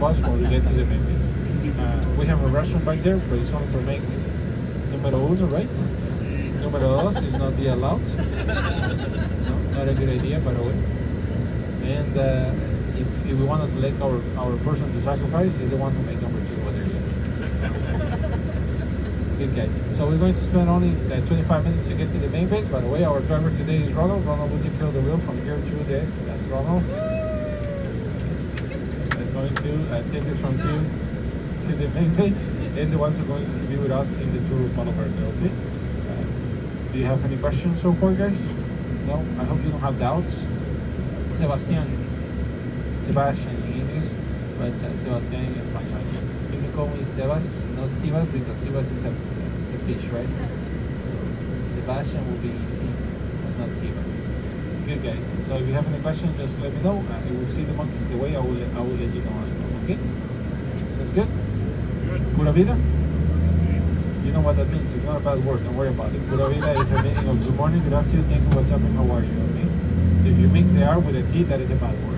bus while we get to the main base. We have a restaurant back there, but it's only for main numero uno, right? Numero dos is not be allowed. No, not a good idea, by the way. And if we want to select our person to sacrifice, is the one who make number two over there. Good guys. So we're going to spend only 25 minutes to get to the main base. By the way, our driver today is Ronald. Ronald will take care of the wheel from here to there. That's Ronald. We're going to take this from here to the main base, and the ones who are going to be with us in the tour of Palo Verde. Okay. Do you have any questions so far, guys? No? I hope you don't have doubts. Sebastian in English, but Sebastian in Spanish. You can call me Sebas, not Sivas, because Sivas is a fish, right? So Sebastian will be easy, but not Sivas. Good guys. So if you have any questions, just let me know. If we see the monkeys the way, I will let you know as well. Okay? Sounds good? Good. Pura vida? You know what that means. It's not a bad word. Don't worry about it. Pura vida is a meaning of good morning, good afternoon, thank you, what's up, and how are you? Okay? If you mix the R with a T, that is a bad word.